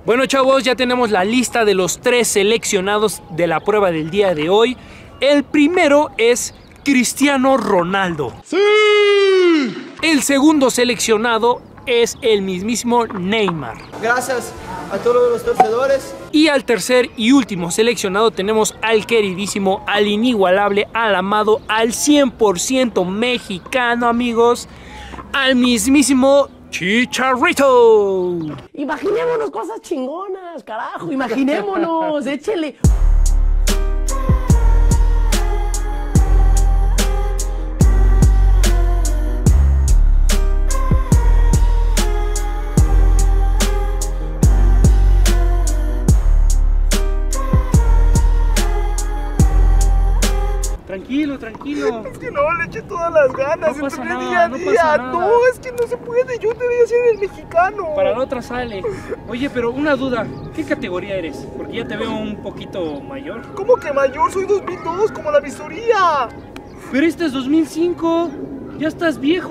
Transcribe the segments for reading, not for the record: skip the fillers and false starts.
Bueno, chavos, ya tenemos la lista de los 3 seleccionados de la prueba del día de hoy. El primero es Cristiano Ronaldo. ¡Sí! El segundo seleccionado es el mismísimo Neymar. Gracias a todos los torcedores. Y al tercer y último seleccionado tenemos al queridísimo, al inigualable, al amado, al 100% mexicano, amigos, al mismísimo Chicharito. Imaginémonos cosas chingonas, carajo, imaginémonos, échele. Tranquilo, tranquilo. Es que no, le eché todas las ganas. No pasa nada, día a no día. pasa nada. No, es que no se puede. Yo debería ser el mexicano. Para la otra sale. Oye, pero una duda, ¿qué categoría eres? Porque ya te veo un poquito mayor. ¿Cómo que mayor? Soy 2002, como la visoría. Pero este es 2005. Ya estás viejo.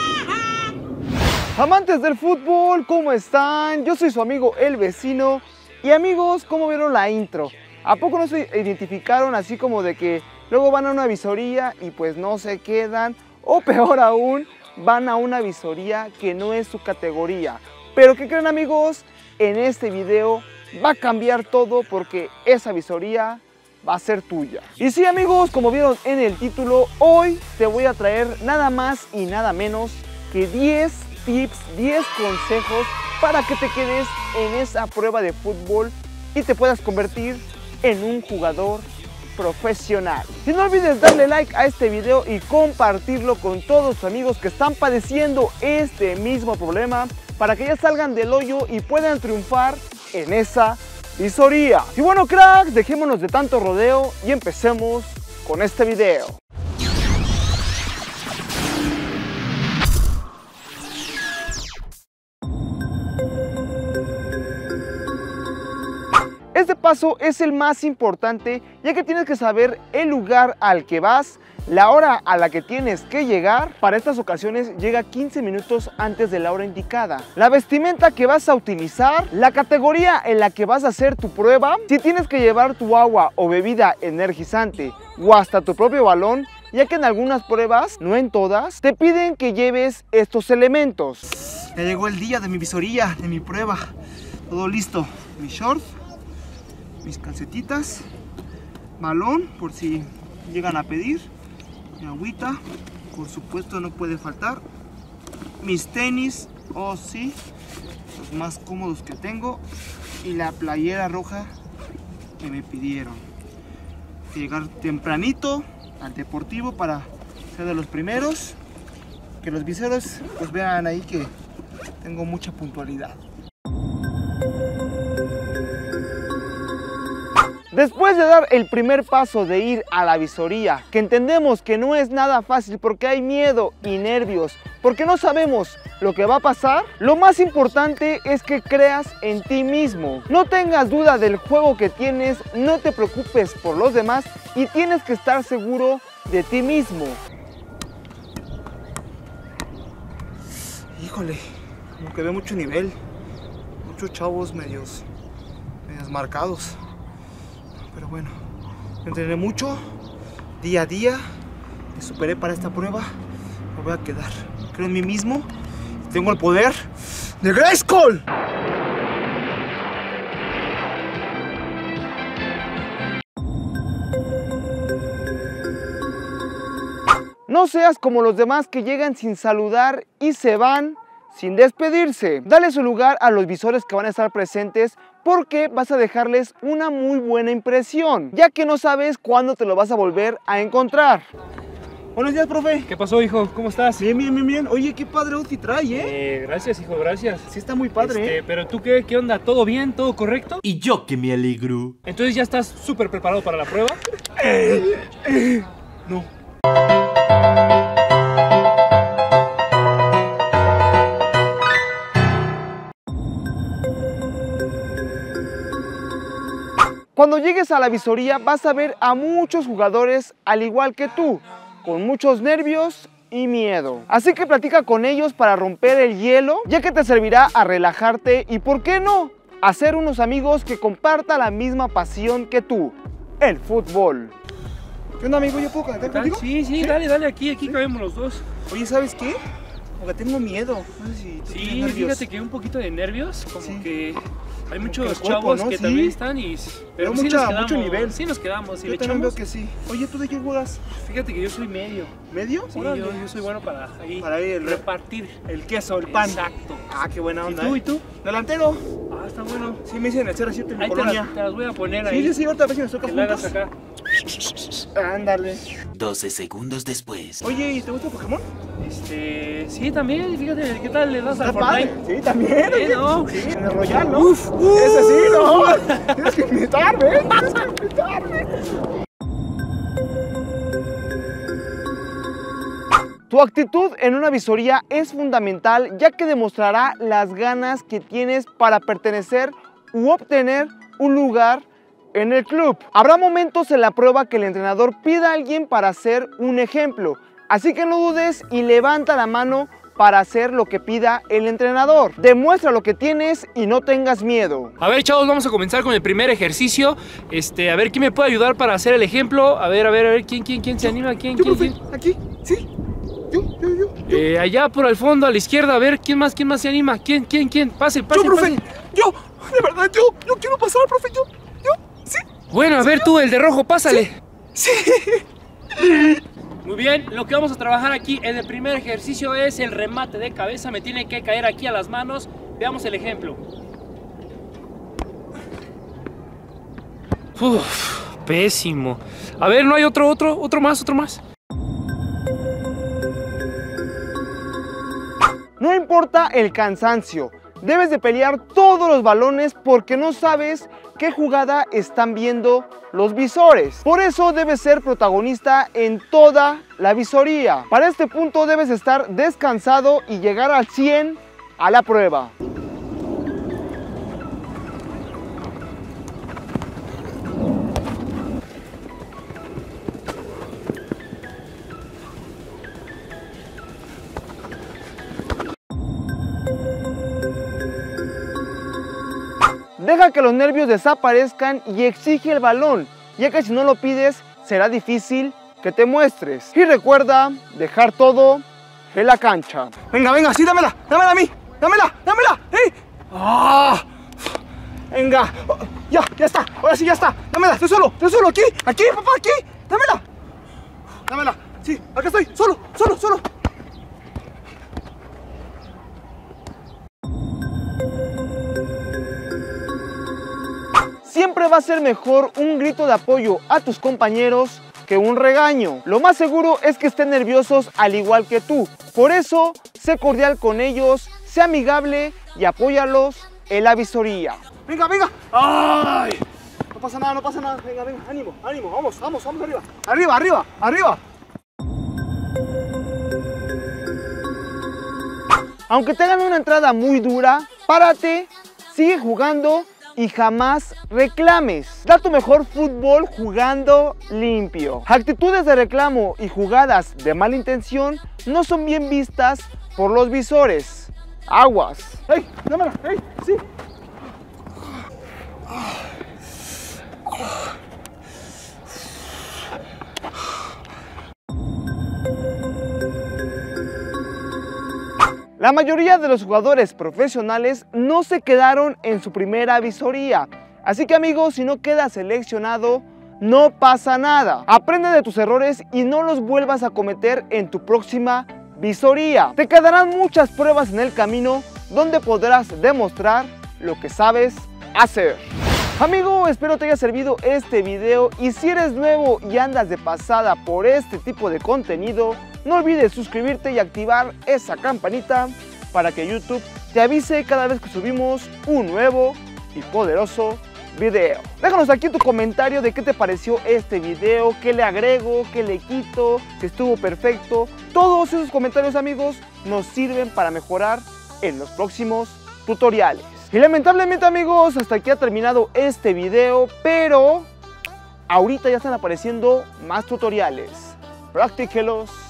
Amantes del fútbol, ¿cómo están? Yo soy su amigo El Vecino. Y amigos, ¿cómo vieron la intro? ¿A poco no se identificaron así como de que luego van a una visoría y pues no se quedan? O peor aún, van a una visoría que no es su categoría. Pero ¿qué creen, amigos? En este video va a cambiar todo porque esa visoría va a ser tuya. Y sí, amigos, como vieron en el título, hoy te voy a traer nada más y nada menos que 10 tips, 10 consejos para que te quedes en esa prueba de fútbol y te puedas convertir en un jugador profesional. Y no olvides darle like a este video y compartirlo con todos tus amigos que están padeciendo este mismo problema para que ya salgan del hoyo y puedan triunfar en esa visoría. Y bueno, cracks, dejémonos de tanto rodeo y empecemos con este video. Este paso es el más importante, ya que tienes que saber el lugar al que vas, la hora a la que tienes que llegar. Para estas ocasiones llega 15 minutos antes de la hora indicada. La vestimenta que vas a utilizar, la categoría en la que vas a hacer tu prueba, si tienes que llevar tu agua o bebida energizante o hasta tu propio balón, ya que en algunas pruebas, no en todas, te piden que lleves estos elementos. Ya llegó el día de mi visoría, de mi prueba. Todo listo. Mi short, mis calcetitas, balón por si llegan a pedir, mi agüita, por supuesto no puede faltar, mis tenis, oh sí, los más cómodos que tengo, y la playera roja que me pidieron. Llegar tempranito al deportivo para ser de los primeros, que los viseros pues vean ahí que tengo mucha puntualidad. Después de dar el primer paso de ir a la visoría, que entendemos que no es nada fácil porque hay miedo y nervios, porque no sabemos lo que va a pasar, lo más importante es que creas en ti mismo. No tengas duda del juego que tienes, no te preocupes por los demás y tienes que estar seguro de ti mismo. Híjole, como que veo mucho nivel, muchos chavos medios marcados. Pero bueno, entrené mucho, día a día, me superé para esta prueba, me voy a quedar. Creo en mí mismo, tengo el poder de Grayskull. No seas como los demás que llegan sin saludar y se van sin despedirse. Dale su lugar a los visores que van a estar presentes porque vas a dejarles una muy buena impresión, ya que no sabes cuándo te lo vas a volver a encontrar. Buenos días, profe. ¿Qué pasó, hijo? ¿Cómo estás? Bien, bien, bien, bien. Oye, qué padre outfit trae, ¿eh? Gracias, hijo, gracias. Sí está muy padre, ¿eh? Pero tú, ¿qué onda? ¿Todo bien? ¿Todo correcto? Y yo que me alegro. Entonces, ¿ya estás súper preparado para la prueba? No. Cuando llegues a la visoría vas a ver a muchos jugadores al igual que tú, con muchos nervios y miedo. Así que platica con ellos para romper el hielo, ya que te servirá a relajarte y, ¿por qué no?, hacer unos amigos que compartan la misma pasión que tú, el fútbol. ¿Qué onda, amigo? ¿Yo puedo conectar contigo? Sí, dale, aquí cabemos los dos. Oye, ¿sabes qué? Porque tengo miedo. No sé si tú tienes nervios. Fíjate que un poquito de nervios, como que hay muchos el cuerpo, chavos, ¿no? que Sí. también están y... Pero sí mucho nivel. Sí nos quedamos. Yo también veo que sí. Oye, ¿tú de qué juegas? Fíjate que yo soy medio. ¿Medio? Sí, yo soy bueno para ahí repartir el queso, el pan. Exacto. Ah, qué buena onda. ¿Y tú? Delantero. Ah, está bueno. Sí, me dicen el 07 en mi Ahí colonia. te las voy a poner ahí. Sí, ahorita a ver si nos toca Que la hagas juntos. acá. Ándale. 12 segundos después. Oye, ¿y te gusta Pokémon? Sí, también, fíjate, ¿qué tal le das al Está padre. Fortnite? Sí, también. Oye. ¿no? Sí, en el Royal, ¿no? Uf, Ese sí, ¿no? Tienes que invitarme, tienes que invitarme. Tu actitud en una visoría es fundamental, ya que demostrará las ganas que tienes para pertenecer u obtener un lugar en el club. Habrá momentos en la prueba que el entrenador pida a alguien para hacer un ejemplo, así que no dudes y levanta la mano para hacer lo que pida el entrenador. Demuestra lo que tienes y no tengas miedo. A ver, chavos, vamos a comenzar con el primer ejercicio. A ver quién me puede ayudar para hacer el ejemplo. A ver, ¿quién se anima? ¿Quién? Aquí, sí. Yo. Allá por el fondo, a la izquierda, a ver, ¿quién más se anima? ¿Quién? Pase. Yo, profe, yo, de verdad, yo quiero pasar, profe, yo, sí. Bueno, a ver tú, el de rojo, pásale. Sí. Muy bien, lo que vamos a trabajar aquí en el primer ejercicio es el remate de cabeza. Me tiene que caer aquí a las manos. Veamos el ejemplo. Uf, pésimo. A ver, ¿no hay otro más? No importa el cansancio, debes de pelear todos los balones porque no sabes qué jugada están viendo los visores. Por eso debes ser protagonista en toda la visoría. Para este punto debes estar descansado y llegar al 100 a la prueba. Deja que los nervios desaparezcan y exige el balón, ya que si no lo pides, será difícil que te muestres. Y recuerda dejar todo en la cancha. Venga, sí, dámela a mí, dámela, ¡hey! ¡Ah! Venga, ya está, ahora sí ya está, dámela, estoy solo, aquí, papá, aquí, dámela, sí, acá estoy, solo. Siempre va a ser mejor un grito de apoyo a tus compañeros que un regaño. Lo más seguro es que estén nerviosos al igual que tú. Por eso, sé cordial con ellos, sé amigable y apóyalos en la visoría. Venga. ¡Ay! No pasa nada. Venga, ánimo. Vamos arriba. Aunque tengan una entrada muy dura, párate, sigue jugando y jamás reclames. Da tu mejor fútbol jugando limpio. Actitudes de reclamo y jugadas de mala intención no son bien vistas por los visores. Aguas. ¡Ey! ¡Dámela! ¡Ey! ¡Sí! La mayoría de los jugadores profesionales no se quedaron en su primera visoría. Así que amigos, si no quedas seleccionado, no pasa nada. Aprende de tus errores y no los vuelvas a cometer en tu próxima visoría. Te quedarán muchas pruebas en el camino donde podrás demostrar lo que sabes hacer. Amigo, espero te haya servido este video y si eres nuevo y andas de pasada por este tipo de contenido, no olvides suscribirte y activar esa campanita para que YouTube te avise cada vez que subimos un nuevo y poderoso video. Déjanos aquí tu comentario de qué te pareció este video, qué le agrego, qué le quito, si estuvo perfecto. Todos esos comentarios, amigos, nos sirven para mejorar en los próximos tutoriales. Y lamentablemente, amigos, hasta aquí ha terminado este video, pero ahorita ya están apareciendo más tutoriales. Practíquelos